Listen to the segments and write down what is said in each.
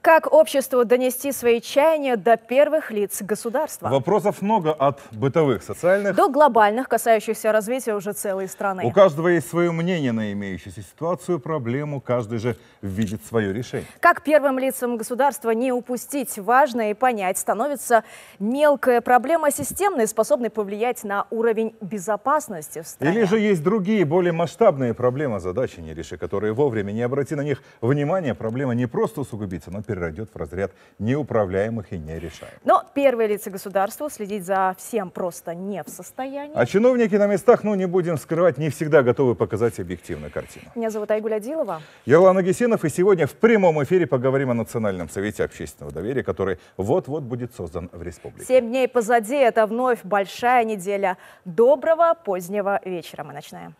Как обществу донести свои чаяния до первых лиц государства? Вопросов много, от бытовых, социальных до глобальных, касающихся развития уже целой страны. У каждого есть свое мнение на имеющуюся ситуацию, проблему, каждый же видит свое решение. Как первым лицам государства не упустить важное и понять, становится мелкая проблема системной, способной повлиять на уровень безопасности в стране? Или же есть другие, более масштабные проблемы, задачи не реши, которые вовремя не обрати на них внимания, проблема не просто усугубится, но переродет в разряд неуправляемых и нерешаемых. Но первые лица государства следить за всем просто не в состоянии. А чиновники на местах, не будем скрывать, не всегда готовы показать объективную картину. Меня зовут Айгуль Адилова. Ерлан Агесинов, и сегодня в прямом эфире поговорим о Национальном совете общественного доверия, который вот-вот будет создан в республике. 7 дней позади, это вновь большая неделя. Доброго позднего вечера. Мы начинаем.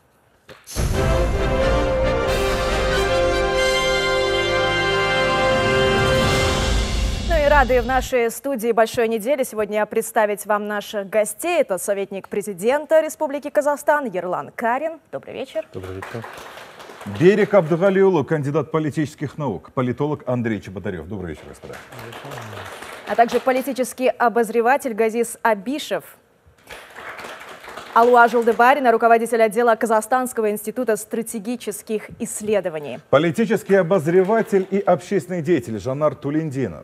Рады в нашей студии «Большой недели» сегодня представить вам наших гостей. Это советник президента Республики Казахстан Ерлан Карин. Добрый вечер. Добрый вечер. Берик Абдугалиулы, кандидат политических наук, политолог Андрей Чеботарев. Добрый вечер, господа. А также политический обозреватель Газиз Абишев. Алуа Жолдыбарина, руководитель отдела Казахстанского института стратегических исследований. Политический обозреватель и общественный деятель Жанар Тулендинов.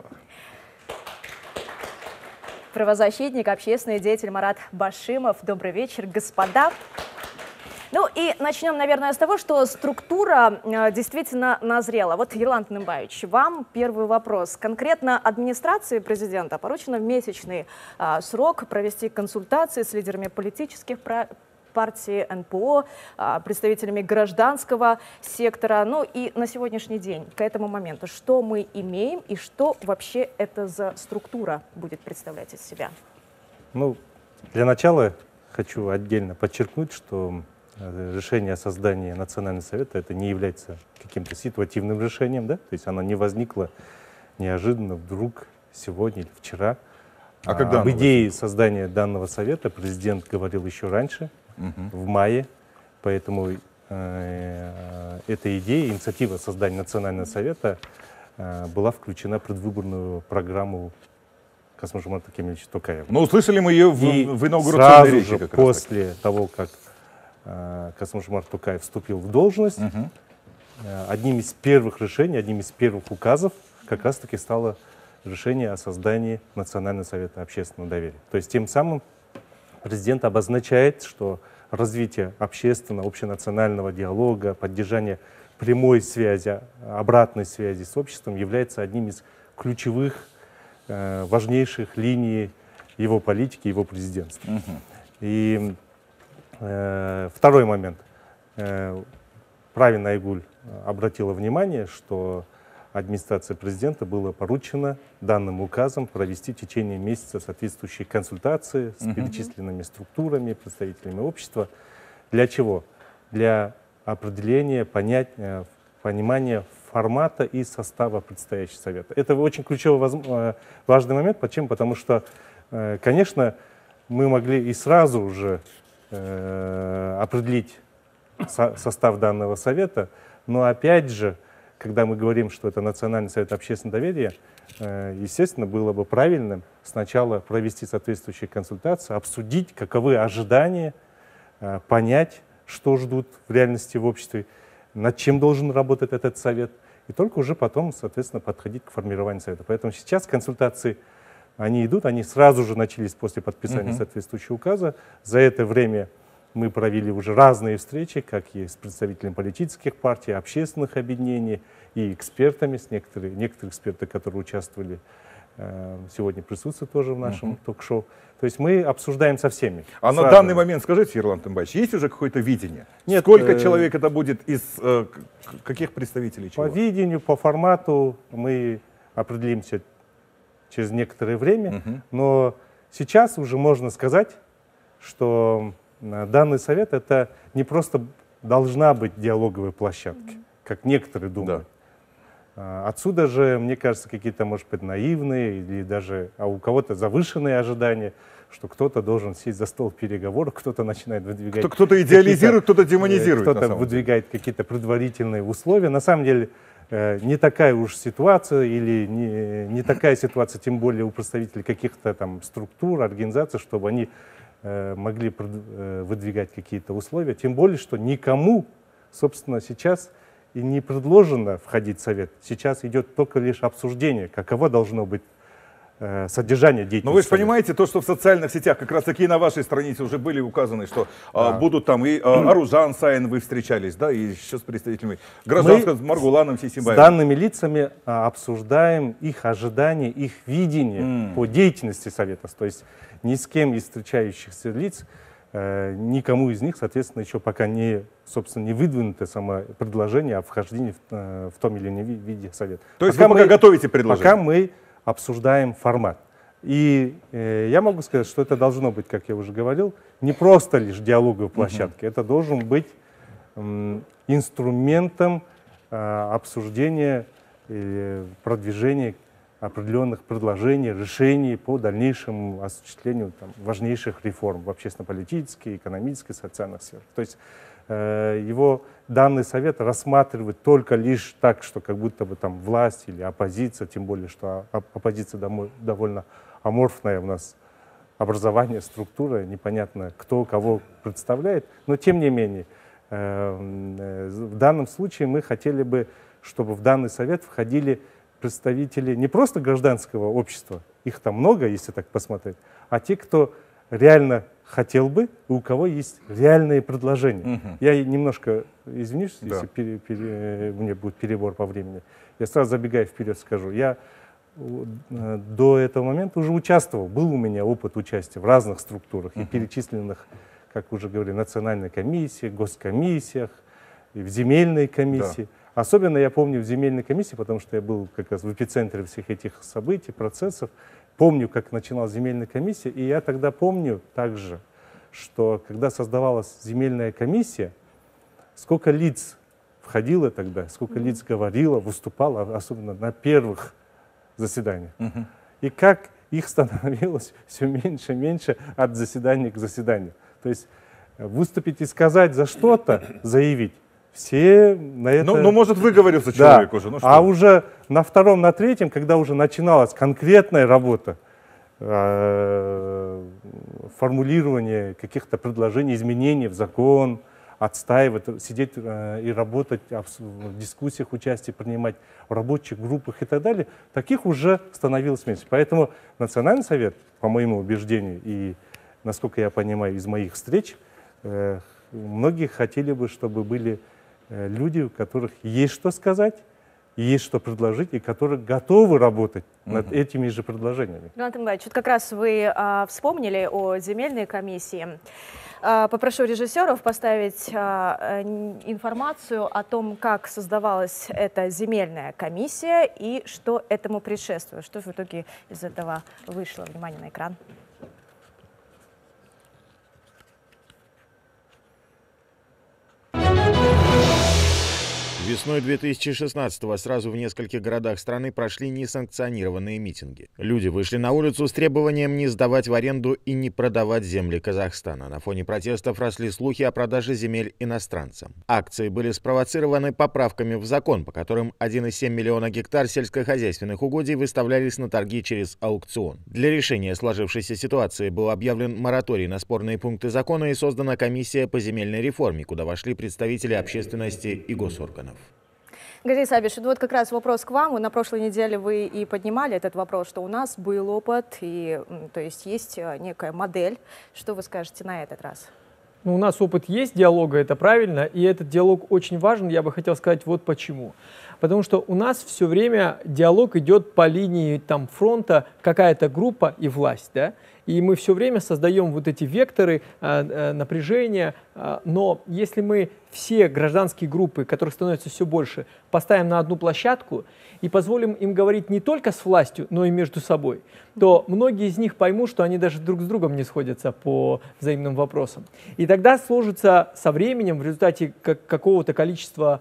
Правозащитник, общественный деятель Марат Башимов. Добрый вечер, господа. Ну и начнем, наверное, с того, что структура действительно назрела. Вот, Ерлан Тынымбаевич, вам первый вопрос. Конкретно администрации президента поручено в месячный срок провести консультации с лидерами политических партии, НПО, представителями гражданского сектора. Ну и на сегодняшний день, к этому моменту, что мы имеем и что вообще это за структура будет представлять из себя? Для начала хочу отдельно подчеркнуть, что решение о создании Национального совета это не является каким-то ситуативным решением, да? То есть оно не возникло неожиданно, вдруг, сегодня или вчера. А когда об идее создания данного совета президент говорил еще раньше, в мае, поэтому эта идея, инициатива создания Национального совета была включена в предвыборную программу Касым-Жомарта Кемелевича Токаева. Но услышали мы ее в инаугурационной сразу речи. Же после того, как Касым-Жомарт Токаев вступил в должность, одним из первых решений, одним из первых указов как раз-таки стало решение о создании Национального совета общественного доверия. То есть тем самым президент обозначает, что развитие общественного, общенационального диалога, поддержание прямой связи, обратной связи с обществом является одним из ключевых, важнейших линий его политики, его президентства. И второй момент. Правильно Айгуль обратила внимание, что администрации президента было поручено данным указом провести в течение месяца соответствующие консультации с перечисленными структурами, представителями общества. Для чего? Для определения, понимания формата и состава предстоящего совета. Это очень ключевой, важный момент. Почему? Потому что, конечно, мы могли и сразу уже определить состав данного совета, но опять же, когда мы говорим, что это Национальный совет общественного доверия, естественно, было бы правильным сначала провести соответствующие консультации, обсудить, каковы ожидания, понять, что ждут в реальности в обществе, над чем должен работать этот совет, и только уже потом, соответственно, подходить к формированию совета. Поэтому сейчас консультации, они идут, они сразу же начались после подписания соответствующего указа. За это время мы провели уже разные встречи, как и с представителями политических партий, общественных объединений и экспертами, некоторые эксперты, которые участвовали, сегодня присутствуют тоже в нашем ток-шоу. То есть мы обсуждаем со всеми. А на данный момент, скажите, Ерлан Тынымбаевич, есть уже какое-то видение? Нет, сколько человек это будет, из каких представителей? По видению, по формату мы определимся через некоторое время, но сейчас уже можно сказать, что данный совет это не просто должна быть диалоговой площадкой, как некоторые думают. Отсюда же, мне кажется, какие-то, может быть, наивные или даже у кого-то завышенные ожидания, что кто-то должен сесть за стол переговоров, кто-то начинает выдвигать... Кто-то идеализирует, кто-то демонизирует. Кто-то выдвигает какие-то предварительные условия. На самом деле не такая уж ситуация или не такая ситуация, тем более у представителей каких-то там структур, организаций, чтобы они могли выдвигать какие-то условия. Тем более, что никому, собственно, сейчас и не предложено входить в Совет. Сейчас идет только лишь обсуждение, каково должно быть содержание деятельности. Но вы же понимаете, то, что в социальных сетях, как раз таки на вашей странице уже были указаны, что будут там и Аружан Саин, вы встречались, да, и еще с представителями гражданского, с Маргуланом Сисимбаевым. С данными лицами обсуждаем их ожидания, их видение по деятельности Совета. То есть ни с кем из встречающихся лиц, никому из них, соответственно, еще пока собственно, не выдвинуто само предложение о вхождении в том или ином виде Совета. То есть вы пока готовите предложение? Пока мы обсуждаем формат. И я могу сказать, что это должно быть, как я уже говорил, не просто лишь диалоговая площадка. Это должен быть инструментом обсуждения и продвижения определенных предложений, решений по дальнейшему осуществлению важнейших реформ в общественно-политической, экономической, социальных сферах. То есть данный совет рассматривает только лишь так, что как будто бы там власть или оппозиция, тем более, что оппозиция довольно аморфное у нас образование, структура, непонятно, кто кого представляет. Но тем не менее, в данном случае мы хотели бы, чтобы в данный совет входили представители не просто гражданского общества, их там много, если так посмотреть, а те, кто реально хотел бы, у кого есть реальные предложения. Я немножко извинюсь, если у меня будет перебор по времени. Я сразу, забегая вперед, скажу. Я до этого момента уже участвовал, был у меня опыт участия в разных структурах и перечисленных, как уже говорили, национальной комиссии, госкомиссиях, и в земельной комиссии. Особенно я помню в земельной комиссии, потому что я был как раз в эпицентре всех этих событий, процессов. Помню, как начиналась земельная комиссия, и я тогда помню также, что когда создавалась земельная комиссия, сколько лиц входило тогда, сколько лиц говорило, выступало, особенно на первых заседаниях. И как их становилось все меньше и меньше от заседания к заседанию. То есть выступить и сказать за что-то, заявить, все на это... Ну, может, выговорился человек уже. Ну, а уже на втором, на третьем, когда уже начиналась конкретная работа, формулирование каких-то предложений, изменений в закон, отстаивать, сидеть и работать, в дискуссиях участие принимать, в рабочих группах и так далее, таких уже становилось меньше. Поэтому Национальный совет, по моему убеждению, и, насколько я понимаю, из моих встреч, многие хотели бы, чтобы были люди, у которых есть что сказать, есть что предложить, и которые готовы работать над этими же предложениями. Иван Иванович, вот как раз вы вспомнили о земельной комиссии. Попрошу режиссеров поставить информацию о том, как создавалась эта земельная комиссия и что этому предшествует. Что в итоге из этого вышло? Внимание на экран. Весной 2016-го сразу в нескольких городах страны прошли несанкционированные митинги. Люди вышли на улицу с требованием не сдавать в аренду и не продавать земли Казахстана. На фоне протестов росли слухи о продаже земель иностранцам. Акции были спровоцированы поправками в закон, по которым 1,7 миллиона гектар сельскохозяйственных угодий выставлялись на торги через аукцион. Для решения сложившейся ситуации был объявлен мораторий на спорные пункты закона и создана комиссия по земельной реформе, куда вошли представители общественности и госорганов. Гази Сабиш, вот как раз вопрос к вам. На прошлой неделе вы и поднимали этот вопрос, что у нас был опыт, и, то есть некая модель. Что вы скажете на этот раз? Ну, у нас опыт есть диалога, это правильно, и этот диалог очень важен. Я бы хотел сказать вот почему. Потому что у нас все время диалог идет по линии фронта, какая-то группа и власть, да? И мы все время создаем вот эти векторы напряжения, но если мы все гражданские группы, которых становится все больше, поставим на одну площадку и позволим им говорить не только с властью, но и между собой, то многие из них поймут, что они даже друг с другом не сходятся по взаимным вопросам. И тогда сложится со временем в результате какого-то количества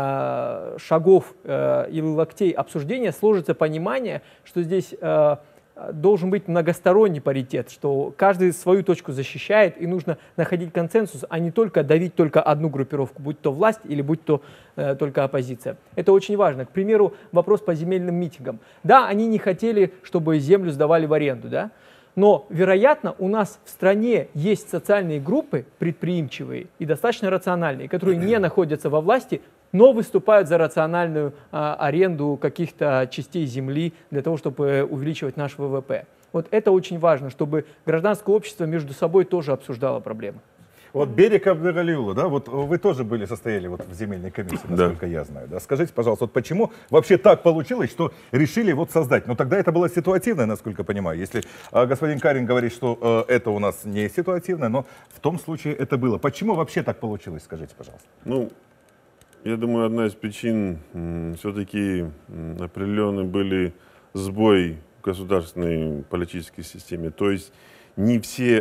шагов или локтей обсуждения, сложится понимание, что здесь должен быть многосторонний паритет, что каждый свою точку защищает, и нужно находить консенсус, а не только давить только одну группировку, будь то власть или будь то только оппозиция. Это очень важно. К примеру, вопрос по земельным митингам. Да, они не хотели, чтобы землю сдавали в аренду, да? Но, вероятно, у нас в стране есть социальные группы, предприимчивые и достаточно рациональные, которые не находятся во власти, но выступают за рациональную аренду каких-то частей земли для того, чтобы увеличивать наш ВВП. Вот это очень важно, чтобы гражданское общество между собой тоже обсуждало проблемы. Вот Берик Абдыгалиулы, да, вот вы тоже состояли вот в земельной комиссии, насколько я знаю. Да? Скажите, пожалуйста, вот почему вообще так получилось, что решили вот создать? Но тогда это было ситуативное, насколько я понимаю. Если господин Карин говорит, что это у нас не ситуативное, но в том случае это было. Почему вообще так получилось, скажите, пожалуйста? Ну, я думаю, одна из причин все-таки определенные были сбои в государственной политической системе. То есть не все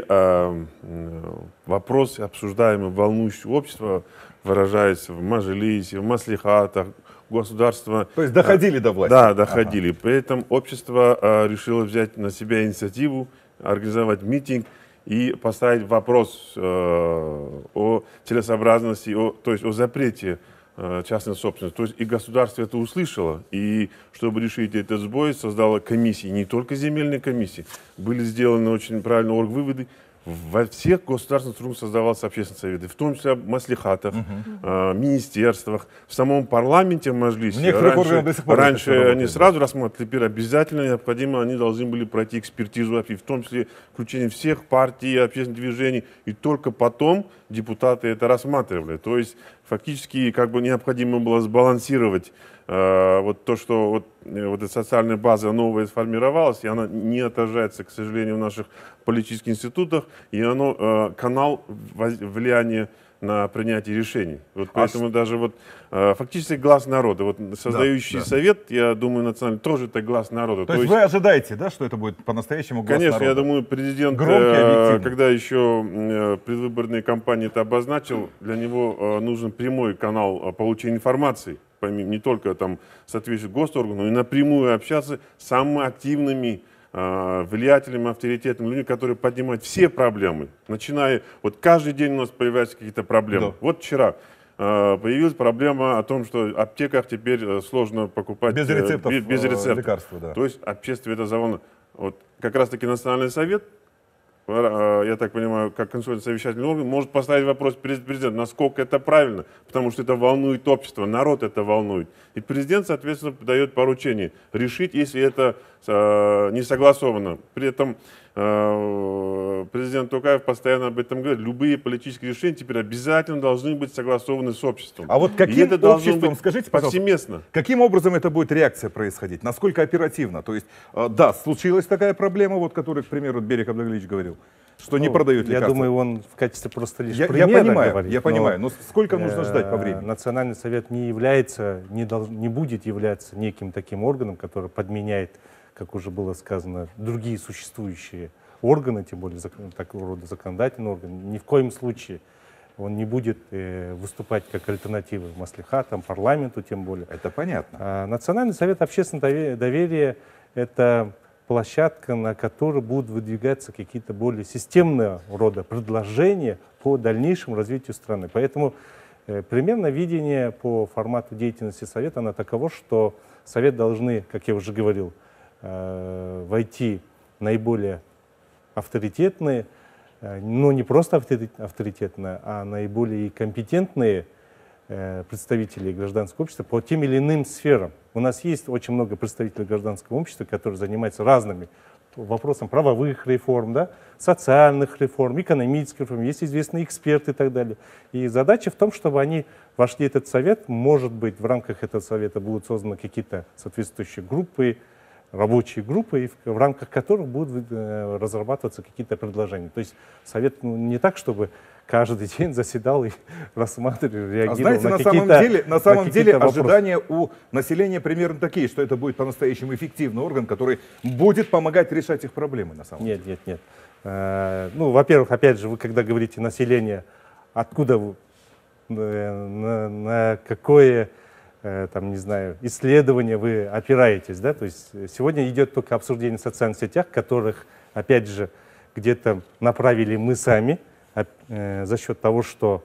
вопросы, обсуждаемые, волнующие общество, выражаются в мажилисе, в маслихатах, государство. То есть доходили до власти? Да, доходили. При этом общество решило взять на себя инициативу, организовать митинг и поставить вопрос о целесообразности, то есть о запрете частной собственности. То есть и государство это услышало, и чтобы решить этот сбой, создало комиссии, не только земельные комиссии. Были сделаны очень правильные выводы. Во всех государственных структурах создавался общественный совет, в том числе в маслихатах, министерствах, в самом парламенте, в Маджлисе. Раньше они сразу рассматривали, теперь обязательно необходимо, они должны были пройти экспертизу, в том числе включение всех партий, общественных движений, и только потом депутаты это рассматривали. То есть фактически как бы необходимо было сбалансировать вот то, что вот эта социальная база новая сформировалась, и она не отражается, к сожалению, в наших политических институтах, и оно канал влияния на принятие решений. Вот поэтому даже вот фактически глаз народа, вот создающий совет, я думаю, национальный, тоже это глаз народа. То есть вы ожидаете, да, что это будет по-настоящему глаз народа? Конечно, я думаю, президент, когда еще предвыборные кампании это обозначил, для него нужен прямой канал получения информации, не только там соответствующих госорганов, но и напрямую общаться с самыми активными влиятельными, авторитетными людьми, которые поднимают все проблемы, начиная, вот каждый день у нас появляются какие-то проблемы. Да. Вот вчера появилась проблема о том, что в аптеках теперь сложно покупать без рецептов, лекарства. Да. То есть общество это заволновано. Вот как раз таки Национальный совет, я так понимаю, как консультативно-совещательный орган, может поставить вопрос перед президентом, насколько это правильно, потому что это волнует общество, народ это волнует. И президент, соответственно, дает поручение решить, если это не согласовано. При этом президент Токаев постоянно об этом говорит. Любые политические решения теперь обязательно должны быть согласованы с обществом. А вот каким обществом, скажите, пожалуйста, повсеместно. Каким образом это будет реакция происходить? Насколько оперативно? То есть, да, случилась такая проблема, вот, которую, к примеру, Берик Абдыгалиевич говорил, что не продают лекарства. Я думаю, он в качестве просто лишь примера говорит. Я понимаю, но сколько нужно ждать по времени? Национальный совет не является, не будет являться неким таким органом, который подменяет, как уже было сказано, другие существующие органы, тем более такого рода законодательный орган. Ни в коем случае он не будет выступать как альтернатива маслихатам, парламенту, тем более. Это понятно. Национальный совет общественного доверия — это площадка, на которой будут выдвигаться какие-то более системного рода предложения по дальнейшему развитию страны. Поэтому примерно видение по формату деятельности Совета оно таково, что Совет должны, как я уже говорил, войти наиболее авторитетные, но не просто авторитетные, а наиболее компетентные представители гражданского общества по тем или иным сферам. У нас есть очень много представителей гражданского общества, которые занимаются разными вопросами правовых реформ, да, социальных реформ, экономических реформ, есть известные эксперты и так далее. И задача в том, чтобы они вошли в этот совет, может быть, в рамках этого совета будут созданы какие-то соответствующие группы, рабочие группы, в рамках которых будут разрабатываться какие-то предложения. То есть совет не так, чтобы каждый день заседал и рассматривал, реагировал на какие-то на самом деле ожидания у населения примерно такие, что это будет по-настоящему эффективный орган, который будет помогать решать их проблемы на самом деле. Нет. Ну, во-первых, опять же, вы когда говорите население, откуда вы, на какое там, не знаю, исследования вы опираетесь, да? То есть сегодня идет только обсуждение в социальных сетях, которых, опять же, где-то направили мы сами за счет того, что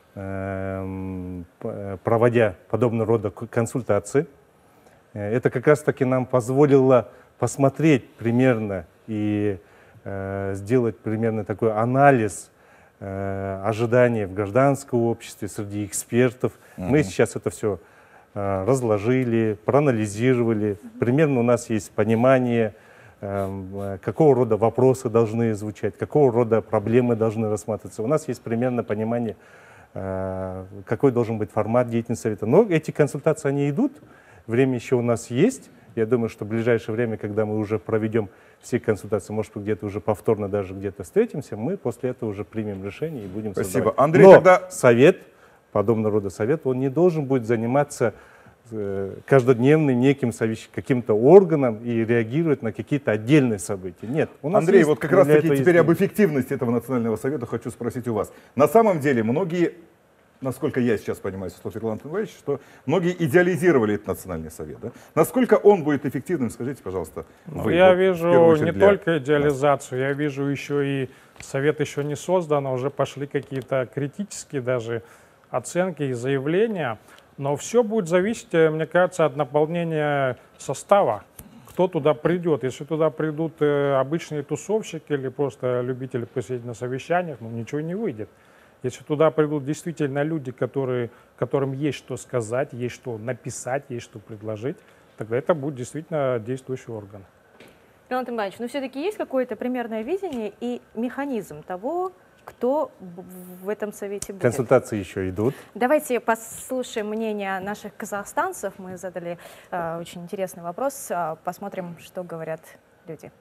проводя подобного рода консультации, это как раз-таки нам позволило посмотреть примерно и сделать примерно такой анализ ожиданий в гражданском обществе, среди экспертов. Мы сейчас это все разложили, проанализировали. Примерно у нас есть понимание, какого рода вопросы должны звучать, какого рода проблемы должны рассматриваться. У нас есть примерно понимание, какой должен быть формат деятельности совета. Но эти консультации, они идут, время еще у нас есть. Я думаю, что в ближайшее время, когда мы уже проведем все консультации, может быть, где-то уже повторно даже где-то встретимся, мы после этого уже примем решение и будем Спасибо. создавать. Андрей, Но тогда... совет, подобного рода совет, он не должен будет заниматься каждодневным неким каким-то органом и реагировать на какие-то отдельные события. Нет. У нас Андрей, есть, вот как раз таки теперь есть... об эффективности этого национального совета хочу спросить у вас. На самом деле многие, насколько я сейчас понимаю, Ирланд Иванович, что многие идеализировали этот национальный совет. Да? Насколько он будет эффективным, скажите, пожалуйста. Вы, я вот, вижу не только идеализацию, я вижу еще и совет еще не создан, а уже пошли какие-то критические даже оценки и заявления. Но все будет зависеть, мне кажется, от наполнения состава. Кто туда придет. Если туда придут обычные тусовщики или просто любители посидеть на совещаниях, ну ничего не выйдет. Если туда придут действительно люди, которым есть что сказать, есть что написать, есть что предложить, тогда это будет действительно действующий орган. Ирланд Иванович, но все-таки есть какое-то примерное видение и механизм того, кто в этом совете будет? Консультации еще идут. Давайте послушаем мнение наших казахстанцев. Мы задали очень интересный вопрос. Посмотрим, что говорят люди.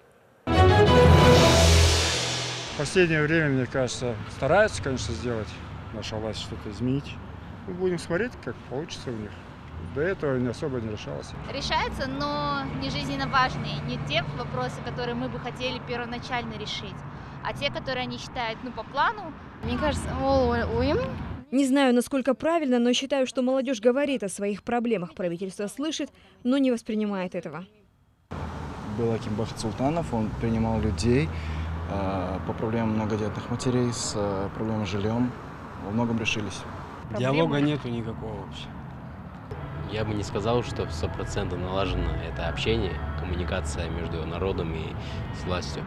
В последнее время, мне кажется, стараются, конечно, сделать наша власть, что-то изменить. Мы будем смотреть, как получится у них. До этого не особо не решалось. Решается, но не жизненно важные, не те вопросы, которые мы бы хотели первоначально решить, а те, которые они считают, по плану. Мне кажется, не знаю, насколько правильно, но считаю, что молодежь говорит о своих проблемах. Правительство слышит, но не воспринимает этого. Был Аким Бахытсултанов, он принимал людей по проблемам многодетных матерей, с проблемой с жильем. Во многом решились. Диалога нету никакого вообще. Я бы не сказал, что 100% налажено это общение, коммуникация между народом и с властью.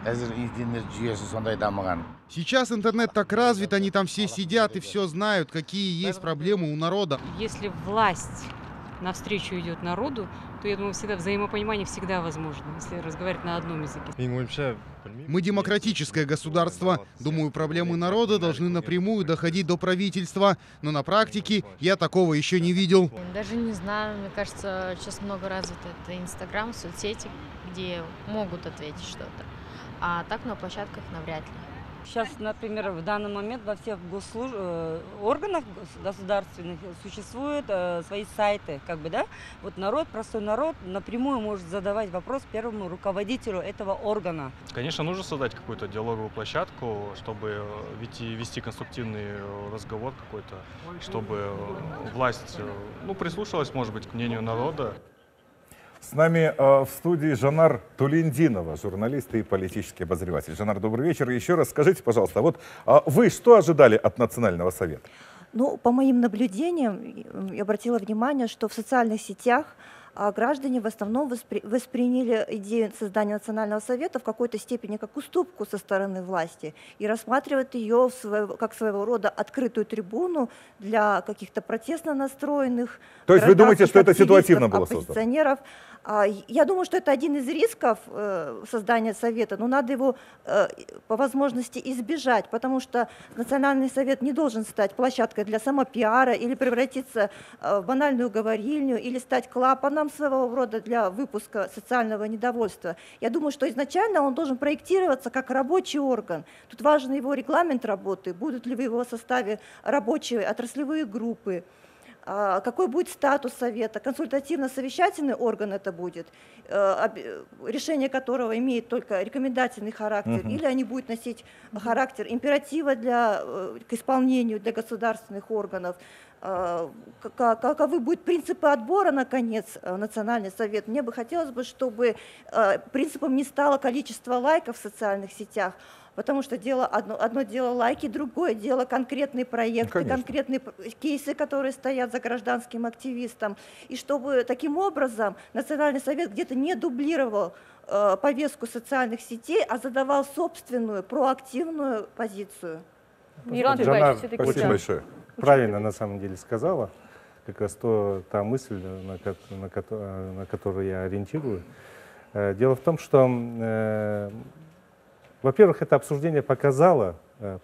Сейчас интернет так развит, они там все сидят и все знают, какие есть проблемы у народа. Если власть навстречу идет народу, то, я думаю, всегда взаимопонимание всегда возможно, если разговаривать на одном языке. Мы демократическое государство. Думаю, проблемы народа должны напрямую доходить до правительства. Но на практике я такого еще не видел. Даже не знаю, мне кажется, сейчас много развито это Инстаграм, соцсети, где могут ответить что-то. А так на площадках навряд ли. Сейчас, например, в данный момент во всех органах государственных существуют свои сайты, да? Вот простой народ напрямую может задавать вопрос первому руководителю этого органа. Конечно, нужно создать какую-то диалоговую площадку, чтобы вести конструктивный разговор какой-то, чтобы власть прислушалась, может быть, к мнению народа. С нами в студии Жанар Тулиндинова, журналист и политический обозреватель. Жанар, добрый вечер. Еще раз скажите, пожалуйста, вот вы что ожидали от Национального совета? По моим наблюдениям, я обратила внимание, что в социальных сетях граждане в основном восприняли идею создания Национального совета в какой-то степени как уступку со стороны власти и рассматривают ее как своего рода открытую трибуну для каких-то протестно настроенных. То есть вы думаете, что это ситуативно было создано? Я думаю, что это один из рисков создания совета, но надо его по возможности избежать, потому что Национальный совет не должен стать площадкой для самопиара или превратиться в банальную говорильню или стать клапаном своего рода для выпуска социального недовольства. Я думаю, что изначально он должен проектироваться как рабочий орган. Тут важен его регламент работы, будут ли в его составе рабочие отраслевые группы. какой будет статус совета, консультативно-совещательный орган это будет, решение которого имеет только рекомендательный характер, или они будут носить характер императива к исполнению для государственных органов. Каковы будут принципы отбора, наконец, Национальный совет. Мне бы хотелось бы, чтобы принципом не стало количество лайков в социальных сетях, потому что одно дело лайки, другое дело конкретные проекты, конкретные кейсы, которые стоят за гражданским активистом. И чтобы таким образом Национальный совет где-то не дублировал повестку социальных сетей, а задавал собственную проактивную позицию. Жанар, спасибо большое. Правильно на самом деле сказала. Как раз та мысль, на которую я ориентирую. Дело в том, что во-первых, это обсуждение показывает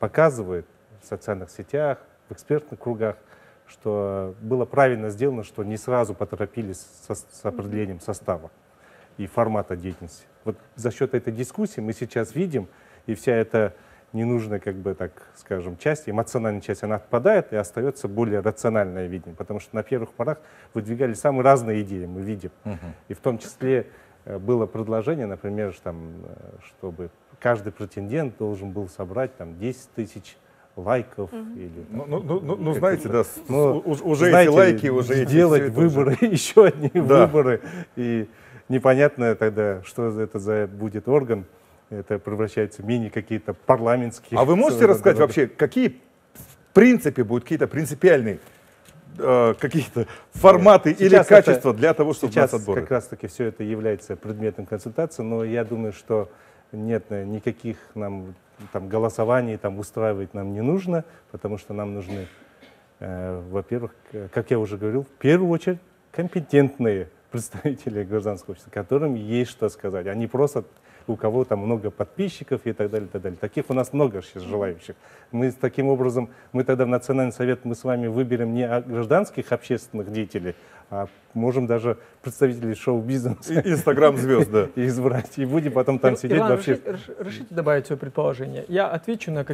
в социальных сетях, в экспертных кругах, что было правильно сделано, что не сразу поторопились с определением состава и формата деятельности. Вот за счет этой дискуссии мы сейчас видим, и вся эта ненужная, как бы так скажем, часть, эмоциональная часть, она отпадает, и остается более рациональное видение, потому что на первых порах выдвигали самые разные идеи, мы видим. И в том числе было предложение, например, чтобы каждый претендент должен был собрать 10 тысяч лайков. Или, знаете, да, уже знаете, эти лайки, уже делать выборы, еще одни выборы. И непонятно тогда, что это будет орган. Это превращается в мини-какие-то парламентские... А вы можете рассказать вообще, какие в принципе будут какие-то принципиальные какие-то форматы или качества для того, чтобы нас отборы? Сейчас как раз-таки все это является предметом консультации, но я думаю, что нет, никаких нам голосований устраивать нам не нужно, потому что нам нужны, во-первых, как я уже говорил, в первую очередь компетентные представители гражданского общества, которым есть что сказать, а не просто у кого там много подписчиков и так далее, и так далее. Таких у нас много сейчас желающих. Мы таким образом, мы тогда в Национальный совет мы с вами выберем не гражданских общественных деятелей, а можем даже представителей шоу-бизнеса. Инстаграм-звезд, да. Избрать. И будем потом там сидеть вообще. Разрешите добавить свое предположение? Я отвечу на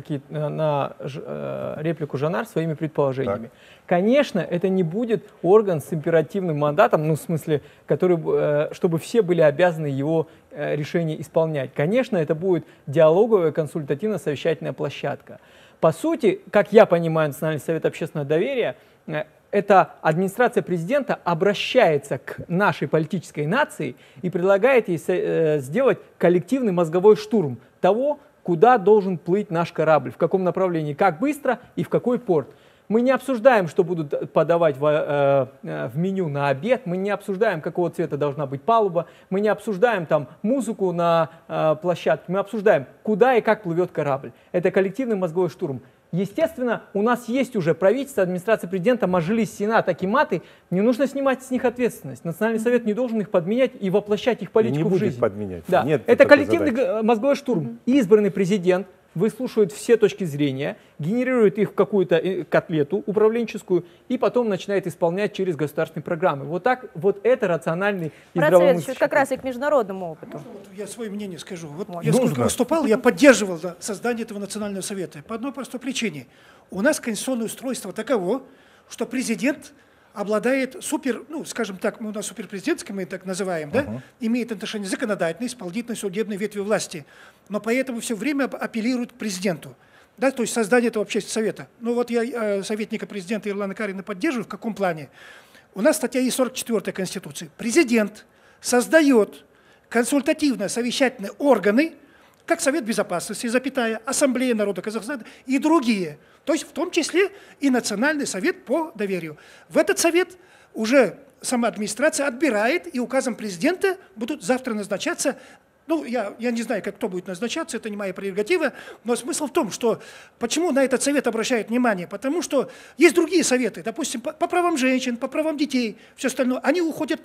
реплику Жанар своими предположениями. Так. Конечно, это не будет орган с императивным мандатом, в смысле, чтобы все были обязаны его решение исполнять. Конечно, это будет диалоговая консультативно-совещательная площадка. По сути, как я понимаю, Национальный совет общественного доверия, эта администрация президента обращается к нашей политической нации и предлагает ей сделать коллективный мозговой штурм того, куда должен плыть наш корабль, в каком направлении, как быстро и в какой порт. Мы не обсуждаем, что будут подавать в меню на обед, мы не обсуждаем, какого цвета должна быть палуба, мы не обсуждаем музыку на площадке, мы обсуждаем, куда и как плывет корабль. Это коллективный мозговой штурм. Естественно, у нас есть уже правительство, администрация президента, Мажилис, Сенат, акиматы. Не нужно снимать с них ответственность. Национальный совет не должен их подменять и воплощать их политику в жизнь. Подменять. Да. Нет, это коллективный мозговой штурм. Избранный президент выслушивает все точки зрения, генерирует их в какую-то котлету управленческую и потом начинает исполнять через государственные программы. Вот это рациональный и здравомыслящий. Как раз и к международному опыту. Я свое мнение скажу. Я сколько выступал, я поддерживал создание этого Национального совета. По одной простой причине. У нас конституционное устройство таково, что президент обладает скажем так, у нас суперпрезидентское, мы так называем, имеет отношение законодательной, исполнительной, судебной ветви власти, но поэтому все время апеллирует к президенту. Да, то есть создание этого общественного совета. Я советника президента Ирлана Карина поддерживаю. В каком плане? У нас статья есть 44 Конституции. Президент создает консультативно-совещательные органы, как Совет Безопасности, Ассамблея народа Казахстана и другие. То есть в том числе и Национальный совет по доверию. В этот совет уже сама администрация отбирает, и указом президента будут завтра назначаться. Я не знаю, кто будет назначаться, это не моя прерогатива, но смысл в том, что почему на этот совет обращают внимание, потому что есть другие советы, допустим, по правам женщин, по правам детей, все остальное, они уходят,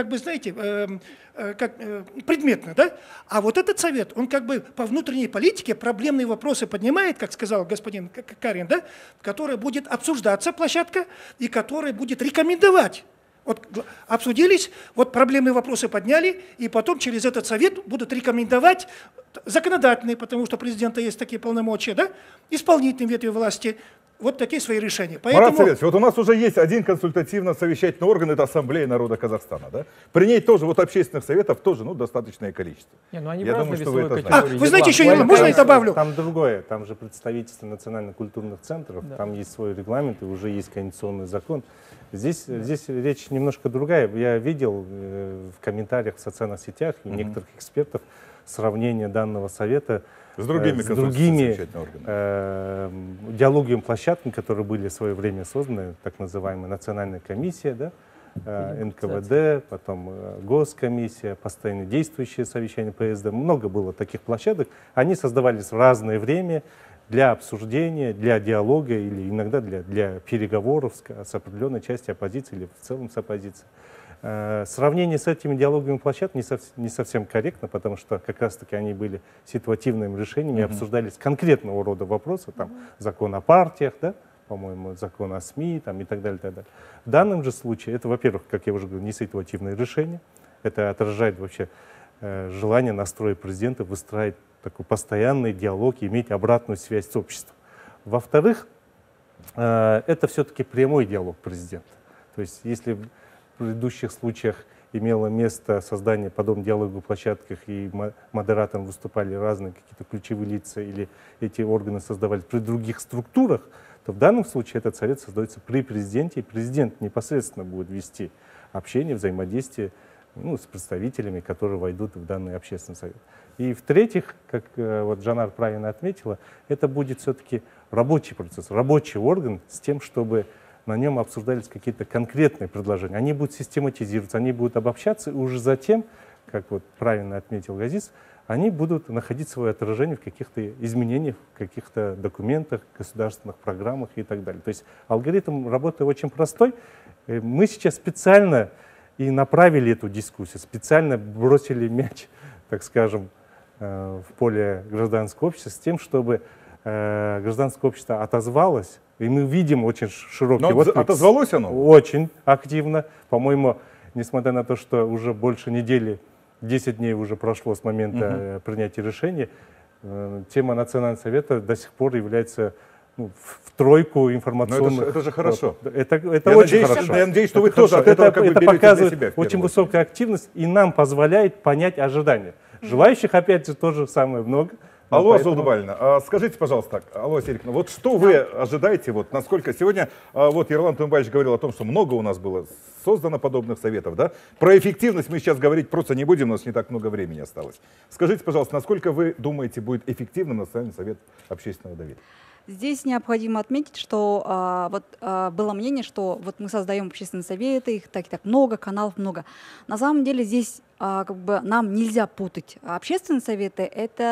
предметно, да? А вот этот совет, он по внутренней политике проблемные вопросы поднимает, как сказал господин Карин, да? Которая будет обсуждаться площадка и которая будет рекомендовать. Обсудились, проблемные вопросы подняли, и потом через этот совет будут рекомендовать законодательные, потому что у президента есть такие полномочия, да, исполнительные ветви власти, вот такие свои решения. Марат Поэтому... Сергеевич, вот у нас уже есть один консультативно-совещательный орган, это Ассамблея народа Казахстана. Да? При ней тоже вот общественных советов тоже достаточное количество. Не, ну они Я думаю, что вы это знаете. Вы знаете, еще можно я добавлю? Там другое, там же представительство национально-культурных центров, да. Там есть свой регламент и уже есть конституционный закон. Здесь речь немножко другая. Я видел в комментариях в социальных сетях у некоторых экспертов сравнение данного совета с другими диалоговыми площадками, которые были в свое время созданы, так называемая национальная комиссия, да, НКВД, потом Госкомиссия, постоянно действующие совещания ПСД. Много было таких площадок. Они создавались в разное время для обсуждения, для диалога или иногда для переговоров с определенной частью оппозиции или в целом с оппозицией. Сравнение с этими диалоговыми площадками не совсем корректно, потому что как раз-таки они были ситуативными решениями, обсуждались конкретного рода вопросы, там закон о партиях, да, по-моему, закон о СМИ там, и так далее, так далее. В данном же случае это, во-первых, как я уже говорил, не ситуативное решение, это отражает вообще желание, настрой президента выстраивать такой постоянный диалог и иметь обратную связь с обществом. Во-вторых, это все-таки прямой диалог президента. То есть если в предыдущих случаях имело место создание подобных диалоговых площадках, и модератором выступали разные какие-то ключевые лица, или эти органы создавались при других структурах, то в данном случае этот совет создается при президенте, и президент непосредственно будет вести общение, взаимодействие с представителями, которые войдут в данный общественный совет. И в-третьих, как вот Жанар правильно отметила, это будет все-таки рабочий процесс, рабочий орган с тем, чтобы на нем обсуждались какие-то конкретные предложения. Они будут систематизироваться, они будут обобщаться, и уже затем, как вот правильно отметил Газиз, они будут находить свое отражение в каких-то изменениях, в каких-то документах, государственных программах и так далее. То есть алгоритм работы очень простой. Мы сейчас специально и направили эту дискуссию, специально бросили мяч, так скажем, в поле гражданского общества с тем, чтобы гражданское общество отозвалось. И мы видим очень широкий отклик. Отозвалось оно? Очень активно. По-моему, несмотря на то, что уже больше недели, 10 дней уже прошло с момента принятия решения, тема Национального совета до сих пор является в тройку информационных. Это же хорошо. Это очень хорошо. Я надеюсь, что вы тоже от этого как бы берете показывает для себя. Очень высокая активность и нам позволяет понять ожидания. Желающих, опять же, тоже самое много. Алло, Зулдубальна, скажите, пожалуйста, алло, Серикна, вот что вы ожидаете, вот насколько сегодня, вот Ерлан Тумбаевич говорил о том, что много у нас было создано подобных советов, да? Про эффективность мы сейчас говорить просто не будем, у нас не так много времени осталось. Скажите, пожалуйста, насколько вы думаете, будет эффективным Национальный совет общественного доверия? Здесь необходимо отметить, что было мнение, что вот мы создаем общественные советы, их так и так много, каналов много. На самом деле здесь нам нельзя путать. Общественные советы —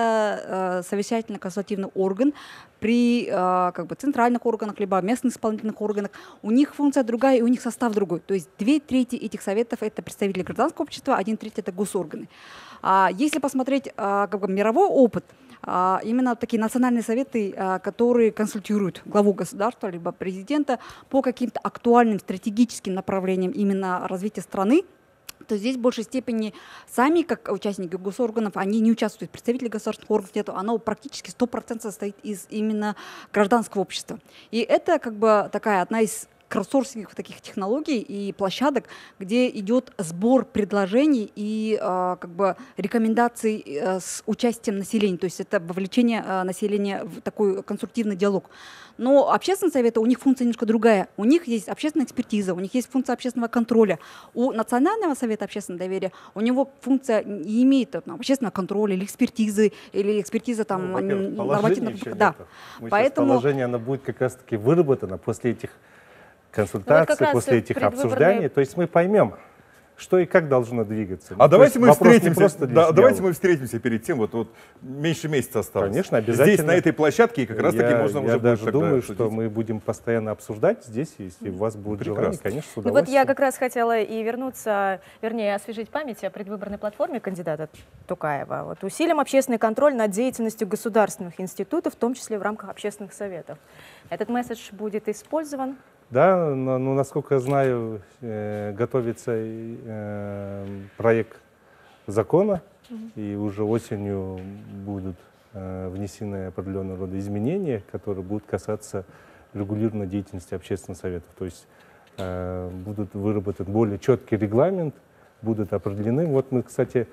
это совещательно-консультативный орган при центральных органах, либо местных исполнительных органах. У них функция другая, и у них состав другой. То есть 2/3 этих советов — это представители гражданского общества, 1/3 — это госорганы. Если посмотреть мировой опыт, именно такие национальные советы, которые консультируют главу государства либо президента по каким-то актуальным стратегическим направлениям именно развития страны, то здесь в большей степени сами, как участники госорганов, они не участвуют. Представители государственных органов нету, оно практически 100% состоит из именно гражданского общества. И это такая одна из краудсорсинговых таких технологий и площадок, где идет сбор предложений и рекомендаций с участием населения. То есть это вовлечение населения в такой конструктивный диалог. Но общественные советы, у них функция немножко другая. У них есть общественная экспертиза, у них есть функция общественного контроля. У Национального совета общественного доверия у него функция не имеет общественного контроля или экспертизы, нормативного. Да. Поэтому положение оно будет как раз-таки выработано после этих консультаций, после этих обсужданий. То есть мы поймем, что и как должно двигаться. А давайте мы встретимся. Давайте мы встретимся перед тем, вот меньше месяца осталось. Конечно, обязательно. Здесь, на этой площадке, как раз таки можно уже будет. Я даже думаю, что мы будем постоянно обсуждать здесь, если у вас будет желание, конечно, с удовольствием. Вот я как раз хотела и освежить память о предвыборной платформе кандидата Токаева. Вот усилим общественный контроль над деятельностью государственных институтов, в том числе в рамках общественных советов. Этот месседж будет использован? Да, но насколько я знаю, готовится проект закона, и уже осенью будут внесены определенного рода изменения, которые будут касаться регулирования деятельности общественных советов. То есть будут выработан более четкий регламент, будут определены. Вот мы, кстати,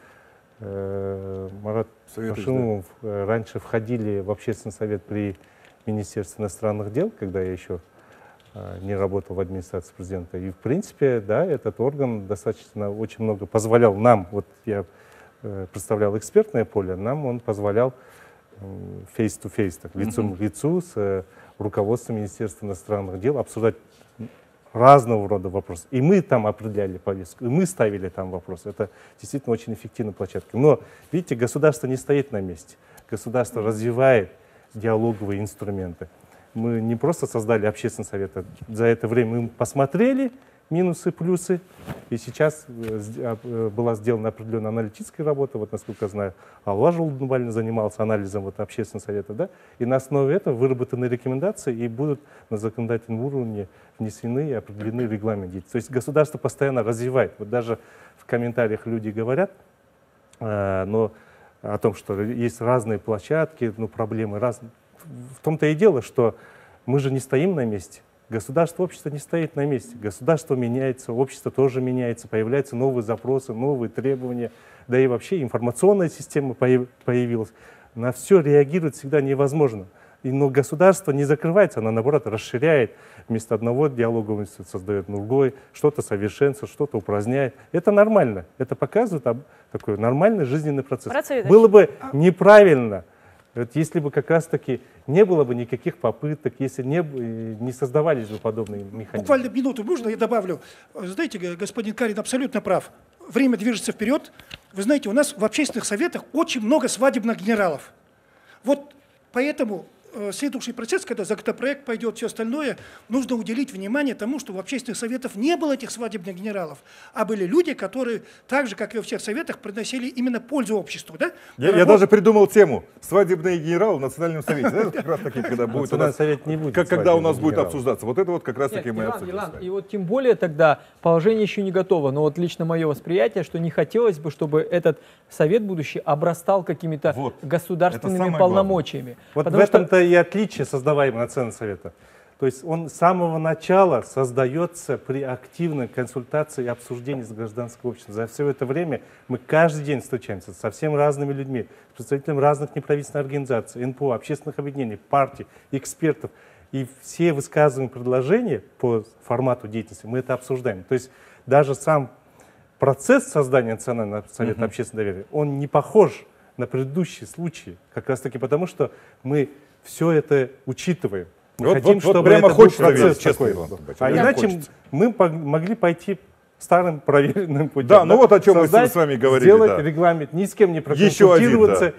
Марат Башимов, раньше входили в общественный совет при Министерстве иностранных дел, когда я еще не работал в администрации президента. И, в принципе, да, этот орган достаточно очень много позволял нам, вот я представлял экспертное поле, нам он позволял face-to-face, так, лицом к лицу с руководством Министерства иностранных дел обсуждать разного рода вопросы. И мы там определяли повестку, и мы ставили там вопросы. Это действительно очень эффективная площадка. Но, видите, государство не стоит на месте. Государство развивает диалоговые инструменты. Мы не просто создали общественный совет, за это время мы посмотрели минусы, плюсы, и сейчас была сделана определенная аналитическая работа, вот насколько я знаю, Алла Жолдубалина занимался анализом вот общественного совета, да, и на основе этого выработаны рекомендации и будут на законодательном уровне внесены и определены регламент деятельности. То есть государство постоянно развивает. Вот даже в комментариях люди говорят, но о том, что есть разные площадки, ну, проблемы разные. В том-то и дело, что мы же не стоим на месте. Государство, общество не стоит на месте. Государство меняется, общество тоже меняется, появляются новые запросы, новые требования. Да и вообще информационная система появилась. На все реагировать всегда невозможно. Но государство не закрывается, оно, наоборот, расширяет. Вместо одного диалога создает другой, что-то совершенствует, что-то упраздняет. Это нормально. Это показывает такой нормальный жизненный процесс. Было бы неправильно, если бы как раз-таки не было бы никаких попыток, если не создавались бы подобные механизмы. Буквально минуту можно я добавлю? Знаете, господин Карин абсолютно прав. Время движется вперед. Вы знаете, у нас в общественных советах очень много свадебных генералов. Вот поэтому следующий процесс, когда законопроект пойдет, все остальное, нужно уделить внимание тому, что в общественных советах не было этих свадебных генералов, а были люди, которые, так же, как и во всех советах, приносили именно пользу обществу. Да? Я даже придумал тему «Свадебный генерал в Национальном совете». Да, как раз таки, когда будет у нас, когда у нас будет обсуждаться. Вот это вот как раз таки мы обсудим. И вот тем более тогда положение еще не готово. Но вот лично мое восприятие, что не хотелось бы, чтобы этот совет будущий обрастал какими-то государственными полномочиями. Вот в этом-то и отличие создаваемого Национального совета. То есть он с самого начала создается при активной консультации и обсуждении с гражданским обществом. За все это время мы каждый день встречаемся со всеми разными людьми, с представителями разных неправительственных организаций, НПО, общественных объединений, партий, экспертов. И все высказываемые предложения по формату деятельности мы это обсуждаем. То есть даже сам процесс создания Национального совета общественного доверия, он не похож на предыдущие случаи. Как раз таки потому, что мы все это учитываем. Мы хотим, чтобы прямо это был процесс такой. А иначе мы могли пойти старым проверенным путем. Да, ну вот о чем мы с вами говорили. Сделать регламент, ни с кем не проконсультироваться,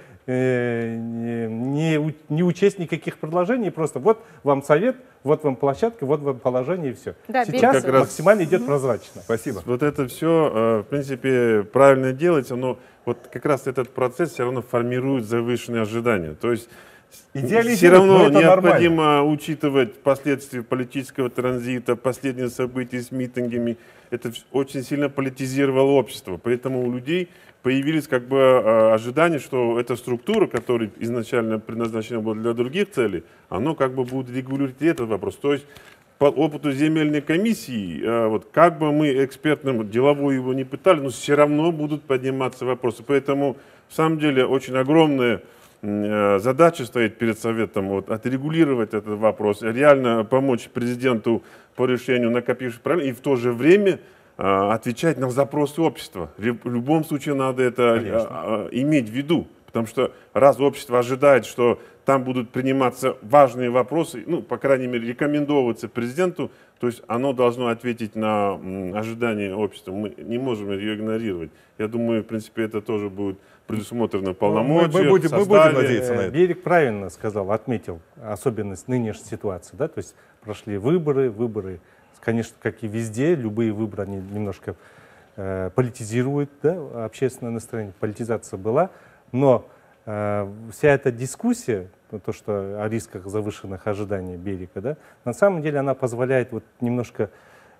не учесть никаких предложений, просто вот вам совет, вот вам площадка, вот вам положение и все. Да, сейчас как максимально идет прозрачно. Спасибо. Вот это все, в принципе, правильно делается, но вот как раз этот процесс все равно формирует завышенные ожидания. То есть все равно необходимо учитывать последствия политического транзита, последние события с митингами. Это очень сильно политизировало общество. Поэтому у людей появились как бы ожидания, что эта структура, которая изначально предназначена была для других целей, она как бы будет регулировать этот вопрос. То есть по опыту земельной комиссии, вот как бы мы экспертным деловой его не пытали, но все равно будут подниматься вопросы. Поэтому в самом деле очень огромная задача стоит перед Советом вот, отрегулировать этот вопрос, реально помочь президенту по решению накопивших проблем и в то же время отвечать на запросы общества. В любом случае надо это иметь в виду, потому что раз общество ожидает, что там будут приниматься важные вопросы, ну, по крайней мере, рекомендовываться президенту, то есть оно должно ответить на ожидания общества. Мы не можем ее игнорировать. Я думаю, в принципе, это тоже будет предусмотрено полномочия. Мы будем надеяться на это. Берег правильно сказал, отметил особенность нынешней ситуации. Да? То есть прошли выборы, конечно, как и везде, любые выборы, они немножко политизируют, да, общественное настроение, политизация была, но вся эта дискуссия, то, что о рисках завышенных ожиданий берега, да, на самом деле она позволяет вот немножко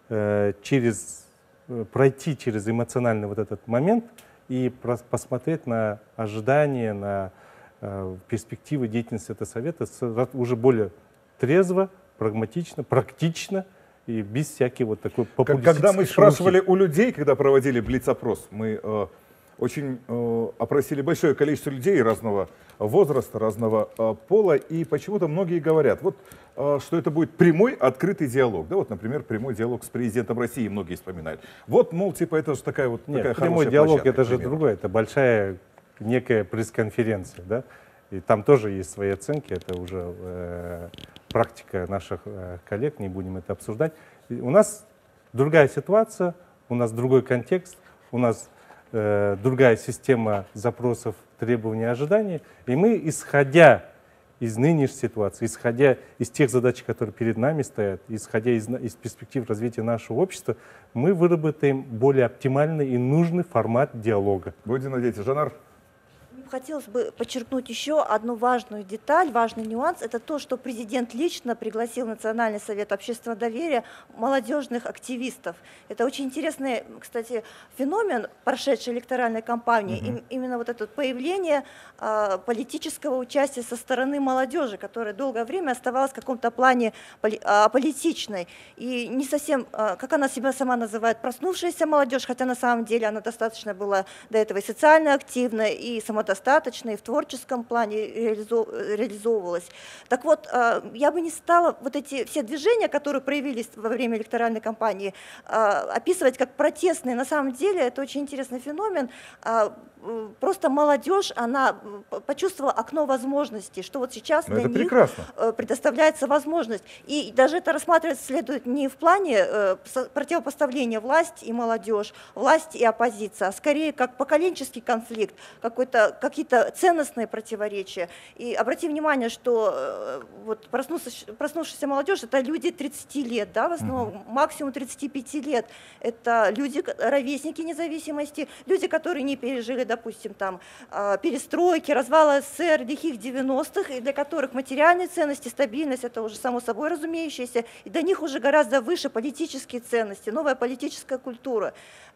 пройти через эмоциональный вот этот момент и посмотреть на ожидания, на перспективы деятельности этого совета уже более трезво, прагматично, практично и без всякой вот такой популистической Когда мы шелухи. спрашивали у людей, когда проводили блиц-опрос, мы очень опросили большое количество людей разного возраста, разного пола, и почему-то многие говорят, вот, что это будет прямой, открытый диалог. Да, вот, например, прямой диалог с президентом России, многие вспоминают. Вот, мол, типа, это же такая вот Нет, такая прямой хорошая диалог площадка, это к же примеру. другое, это большая некая пресс-конференция, да, и там тоже есть свои оценки, это уже практика наших коллег, не будем это обсуждать. И у нас другая ситуация, у нас другой контекст, у нас другая система запросов, требований, ожиданий, и мы, исходя из нынешней ситуации, исходя из тех задач, которые перед нами стоят, исходя из перспектив развития нашего общества, мы выработаем более оптимальный и нужный формат диалога. Будем надеяться. Жанар? Хотелось бы подчеркнуть еще одну важную деталь, важный нюанс. Это то, что президент лично пригласил в Национальный совет общественного доверия молодежных активистов. Это очень интересный, кстати, феномен прошедшей электоральной кампании. Именно вот это появление политического участия со стороны молодежи, которая долгое время оставалась в каком-то плане аполитичной. И не совсем, как она себя сама называет, проснувшаяся молодежь, хотя на самом деле она достаточно была до этого и социально активной, и самодостаточной, и в творческом плане реализовывалась. Так вот, я бы не стала вот эти все движения, которые проявились во время электоральной кампании, описывать как протестные. На самом деле это очень интересный феномен. Просто молодежь, она почувствовала окно возможностей, что вот сейчас для них предоставляется возможность. И даже это рассматривать следует не в плане противопоставления власть и молодежь, власть и оппозиция, а скорее как поколенческий конфликт, какие-то ценностные противоречия. И обрати внимание, что вот проснувшаяся молодежь — это люди 30 лет, да, в основном максимум 35 лет. Это люди, ровесники независимости, люди, которые не пережили, допустим, там, перестройки, развала СССР, лихих 90-х, и для которых материальные ценности, стабильность — это уже само собой разумеющееся, и для них уже гораздо выше политические ценности, новая политическая культура,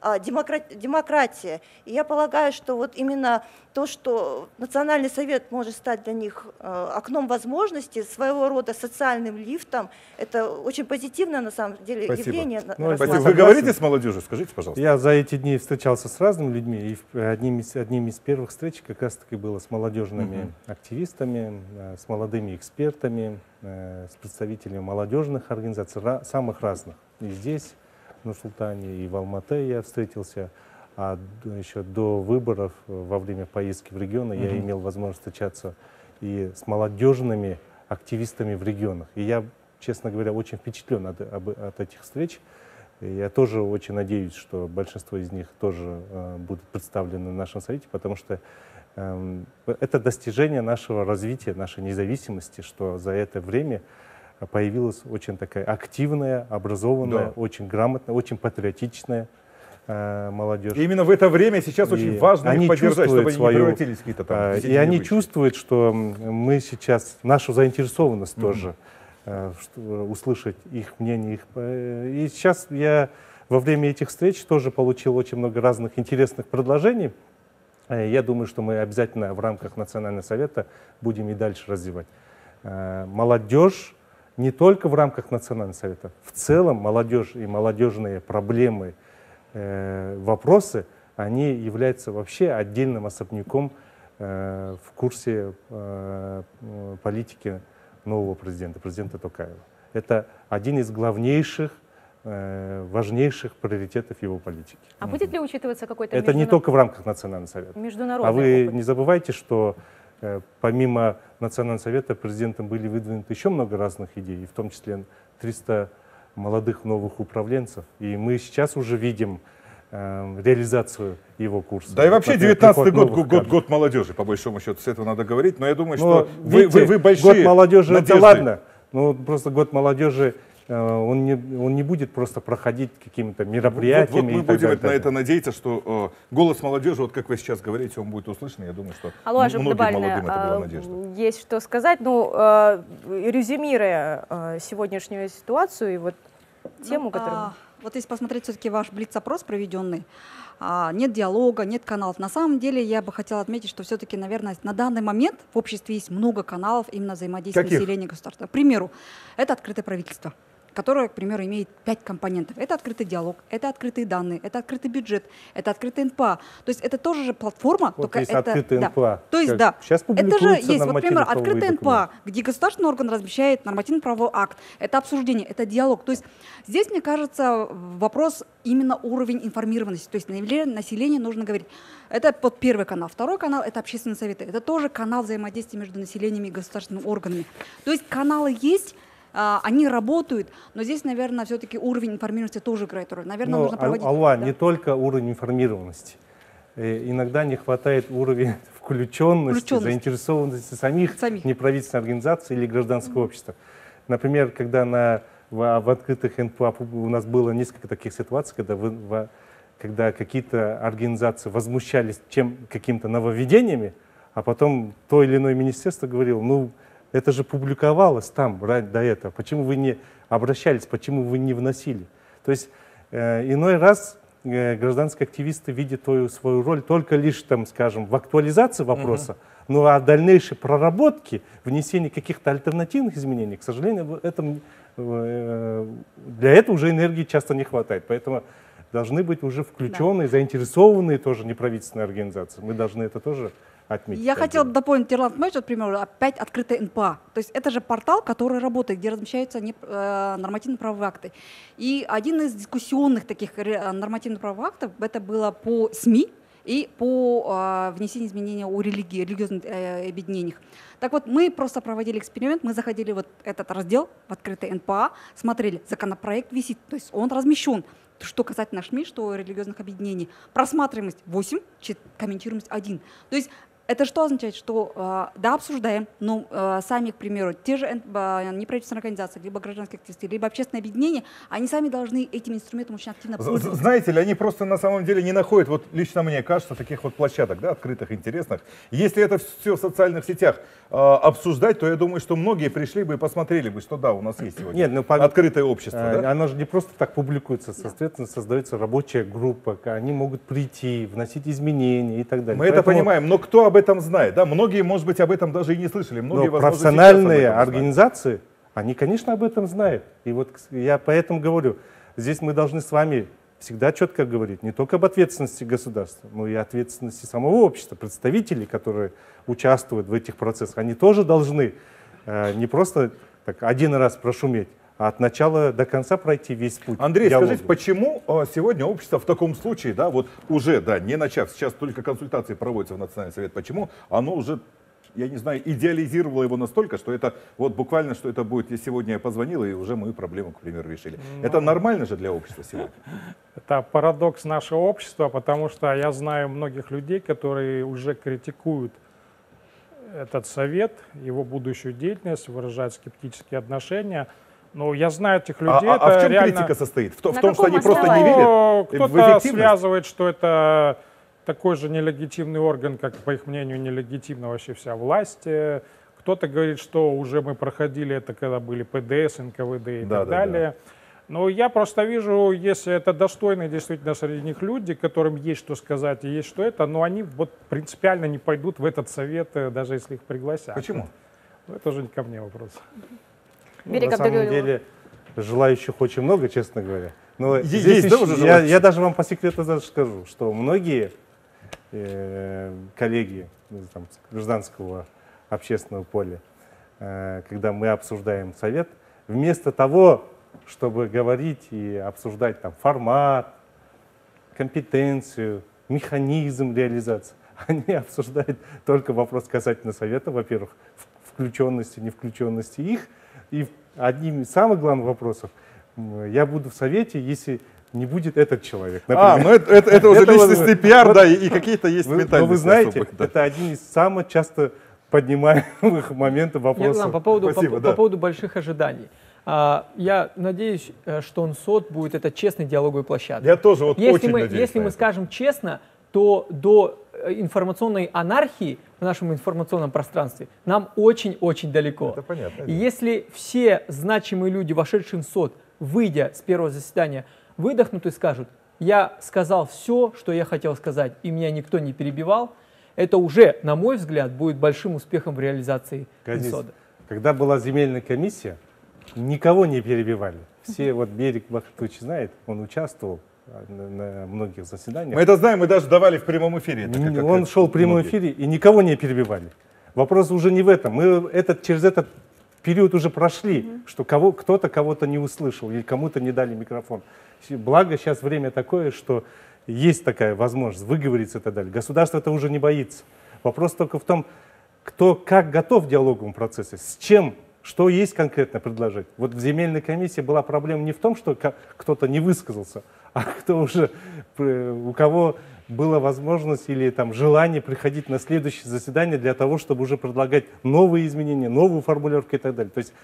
демократия. И я полагаю, что вот именно то, что Национальный совет может стать для них окном возможностей, своего рода социальным лифтом, это очень позитивное, на самом деле, явление. Спасибо. Вы говорите с молодежью, скажите, пожалуйста. Я за эти дни встречался с разными людьми, и одним из первых встреч как раз-таки было с молодежными активистами, с молодыми экспертами, с представителями молодежных организаций, самых разных. И здесь, в Нур-Султане, и в Алматы я встретился, а еще до выборов, во время поездки в регионы, я имел возможность встречаться и с молодежными активистами в регионах. И я, честно говоря, очень впечатлен от этих встреч. И я тоже очень надеюсь, что большинство из них тоже будут представлены в нашем совете, потому что это достижение нашего развития, нашей независимости, что за это время появилась очень такая активная, образованная, очень грамотная, очень патриотичная молодежь. И именно в это время сейчас очень важно их поддержать, чтобы они не превратились в какие-то там... И они чувствуют, что мы сейчас, нашу заинтересованность тоже, услышать их мнение. И сейчас я во время этих встреч тоже получил очень много разных интересных предложений. Я думаю, что мы обязательно в рамках Национального совета будем и дальше развивать. Молодежь не только в рамках Национального совета, в целом молодежь и молодежные проблемы, вопросы, они являются вообще отдельным особняком в курсе политики нового президента Токаева. Это один из главнейших, важнейших приоритетов его политики. А будет ли учитываться какой-то Это не только в рамках Национального совета. Международный А вы опыт? не забывайте, что помимо Национального совета президентом были выдвинуты еще много разных идей, в том числе 300 молодых новых управленцев. И мы сейчас уже видим реализацию его курса. Да и вообще 19-й год молодежи, по большому счету, с этого надо говорить. Но я думаю, что видите, вы большие год молодежи надежды. Это ладно, но просто год молодежи он не будет просто проходить какими-то мероприятиями. Вот мы будем на это надеяться, что голос молодежи, вот как вы сейчас говорите, он будет услышан. Я думаю, что многим молодым это была надежда. Есть что сказать. Ну, резюмируя сегодняшнюю ситуацию и вот тему, которую... Вот если посмотреть все-таки ваш блиц-опрос проведенный, нет диалога, нет каналов. На самом деле я бы хотела отметить, что все-таки, наверное, на данный момент в обществе есть много каналов именно взаимодействия населения и государства. К примеру, это открытое правительство, которое, к примеру, имеет 5 компонентов. Это открытый диалог, это открытые данные, это открытый бюджет, это открытый НПА. То есть это тоже же платформа, вот только есть это... открытый НПА. То есть, да. Сейчас это же есть, вот, например, нормативно-правовые открытый НПА, документы. где государственный орган размещает нормативно-правовой акт. Это обсуждение, это диалог. То есть здесь, мне кажется, вопрос именно уровень информированности. То есть население нужно говорить. Это вот первый канал. Второй канал — это общественные советы. Это тоже канал взаимодействия между населением и государственными органами. То есть каналы есть, они работают, но здесь, наверное, все-таки уровень информированности тоже играет роль. Наверное, нужно проводить... Алла, не только уровень информированности. Иногда не хватает уровня включенности, заинтересованности самих неправительственных организаций или гражданского общества. Например, когда в открытых НПА у нас было несколько таких ситуаций, когда какие-то организации возмущались какими-то нововведениями, а потом то или иное министерство говорило, ну, это же публиковалось там до этого. Почему вы не обращались, почему вы не вносили? То есть иной раз гражданские активисты видят свою роль только лишь, там, скажем, в актуализации вопроса, ну а дальнейшей проработки, внесении каких-то альтернативных изменений, к сожалению, для этого уже энергии часто не хватает. Поэтому должны быть уже включенные, заинтересованные тоже неправительственные организации. Мы должны это тоже отметить. Я хотела бы дополнить, Ирланд Мэч, вот, к примеру, опять открытый НПА. То есть это же портал, который работает, где размещаются нормативно-правовые акты. И один из дискуссионных таких нормативно-правовых актов, это было по СМИ и по внесению изменений о религиозных объединениях. Так вот, мы просто проводили эксперимент, мы заходили в вот этот раздел, в открытый НПА, смотрели, законопроект висит, то есть он размещен. Что касательно СМИ, что религиозных объединений. Просматриваемость 8, комментируемость 1. То есть это что означает? Что да, обсуждаем, но сами, к примеру, те же неправительственные организации, либо гражданские активисты, либо общественные объединения, они сами должны этим инструментом очень активно пользоваться. Знаете ли, они просто на самом деле не находят, вот лично мне кажется, таких вот площадок, да, открытых, интересных. Если это все в социальных сетях обсуждать, то я думаю, что многие пришли бы и посмотрели бы, что да, у нас есть сегодня открытое общество. Да? Оно же не просто так публикуется, соответственно, создается рабочая группа, они могут прийти, вносить изменения и так далее. Мы это понимаем, но кто об этом знает? Да? Многие, может быть, об этом даже и не слышали. Многие, возможно, профессиональные организации, они, конечно, об этом знают. И вот я поэтому говорю, здесь мы должны с вами всегда четко говорить не только об ответственности государства, но и ответственности самого общества, представителей, которые участвуют в этих процессах. Они тоже должны не просто так один раз прошуметь, а от начала до конца пройти весь путь. Андрей, скажите, почему сегодня общество в таком случае, да, вот уже, да, не начав, сейчас только консультации проводятся в Национальный совет, почему оно уже, я не знаю, идеализировало его настолько, что это вот буквально, что это будет, если сегодня я позвонил, и уже мою проблему, к примеру, решили. Это нормально же для общества сегодня? Это парадокс нашего общества, потому что я знаю многих людей, которые уже критикуют этот совет, его будущую деятельность, выражают скептические отношения. Но я знаю этих людей. В чем критика состоит? В том, что они просто не верят в эффективность? Кто-то связывает, что это такой же нелегитимный орган, как, по их мнению, нелегитимна вообще вся власть. Кто-то говорит, что уже мы проходили это, когда были ПДС, НКВД и так далее. Но я просто вижу, если это достойные действительно среди них люди, которым есть что сказать и есть что это, но они вот принципиально не пойдут в этот совет, даже если их пригласят. Почему? Это уже не ко мне вопрос. На самом деле желающих очень много, честно говоря. Но здесь я даже вам по секрету даже скажу, что многие коллеги там, гражданского общественного поля, когда мы обсуждаем совет, вместо того, чтобы говорить и обсуждать там, формат, компетенцию, механизм реализации, они обсуждают только вопрос касательно совета, во-первых, включенности, не включенности их. И одним из самых главных вопросов, я буду в совете, если не будет этот человек. Например. Ну это уже личностный пиар, да, и какие-то есть ментальности. Но вы знаете, это один из самых часто поднимаемых моментов вопросов. По поводу больших ожиданий. Я надеюсь, что НСОТ будет это честной диалоговой площадкой. Я тоже вот очень надеюсь. Если мы скажем честно, то до информационной анархии в нашем информационном пространстве нам очень-очень далеко. Это понятно. И если все значимые люди, вошедшие в НСОТ, выйдя с первого заседания, выдохнут и скажут: я сказал все, что я хотел сказать, и меня никто не перебивал, это уже, на мой взгляд, будет большим успехом в реализации ИСОДа. Когда была земельная комиссия, никого не перебивали. Все, вот Берик Бахтович знает, он участвовал на многих заседаниях. Мы это знаем, мы даже давали в прямом эфире. Он шел в прямом эфире, и никого не перебивали. Вопрос уже не в этом. Мы через этот период уже прошли, что кто-то кого-то не услышал или кому-то не дали микрофон. Благо сейчас время такое, что есть такая возможность выговориться и так далее. Государство это уже не боится. Вопрос только в том, кто как готов к диалоговому процессу, с чем, что есть конкретно предложить. Вот в земельной комиссии была проблема не в том, что кто-то не высказался, а кто уже, у кого была возможность или там желание приходить на следующее заседание для того, чтобы уже предлагать новые изменения, новую формулировку и так далее. То есть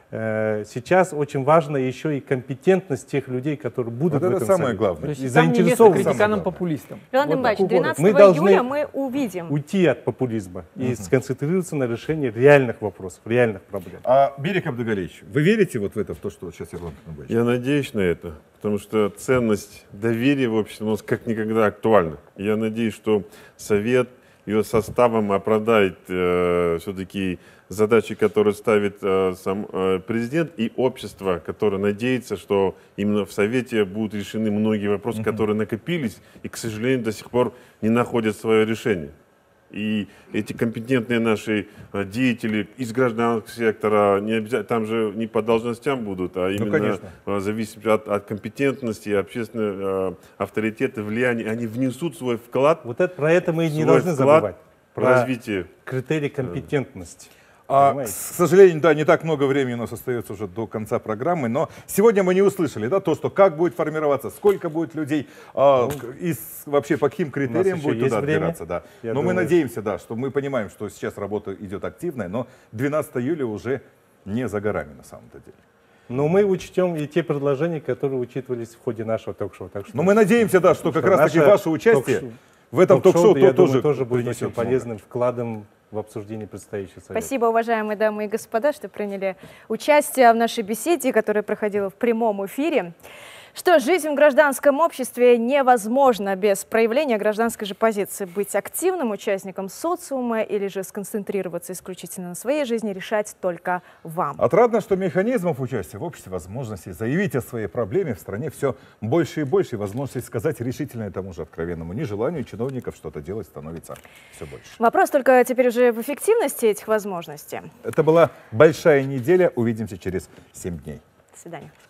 сейчас очень важна еще и компетентность тех людей, которые будут вот в это этом самое совете. главное. И заинтересованы. Критиканам-популистам. Роланд Ильич, 12 мы июля мы увидим. Уйти от популизма и сконцентрироваться на решении реальных вопросов, реальных проблем. Берик Абдыгалиевич, вы верите вот в это, в то, что сейчас Ирланд Ильич? Я надеюсь на это, потому что ценность доверия в обществе у нас как никогда актуальна. Я надеюсь, что Совет ее составом оправдает все-таки задачи, которые ставит сам президент, и общество, которое надеется, что именно в Совете будут решены многие вопросы, которые накопились и, к сожалению, до сих пор не находят свое решение. И эти компетентные наши деятели из гражданского сектора, не обязательно, там же не по должностям будут, а именно зависит от компетентности, общественного авторитета, влияния, они внесут свой вклад. Вот это, про это мы и не должны забывать. Про развитие. Критерий компетентности. К сожалению, да, не так много времени у нас остается уже до конца программы, но сегодня мы не услышали, да, то, что как будет формироваться, сколько будет людей, и вообще по каким критериям будет туда отбираться. Да. Но мы надеемся, да, что мы понимаем, что сейчас работа идет активная, но 12 июля уже не за горами на самом-то деле. Но мы учтем и те предложения, которые учитывались в ходе нашего ток-шоу. Но мы надеемся, да, что как раз-таки ваше участие в этом ток-шоу тоже будет очень полезным вкладом в обсуждении предстоящего совета. Спасибо, уважаемые дамы и господа, что приняли участие в нашей беседе, которая проходила в прямом эфире. Что жизнь в гражданском обществе невозможна без проявления гражданской же позиции. Быть активным участником социума или же сконцентрироваться исключительно на своей жизни, решать только вам. Отрадно, что механизмов участия в обществе, возможностей заявить о своей проблеме в стране все больше и больше, и возможностей сказать решительно тому же откровенному нежеланию чиновников что-то делать становится все больше. Вопрос только теперь уже в эффективности этих возможностей. Это была большая неделя. Увидимся через 7 дней. До свидания.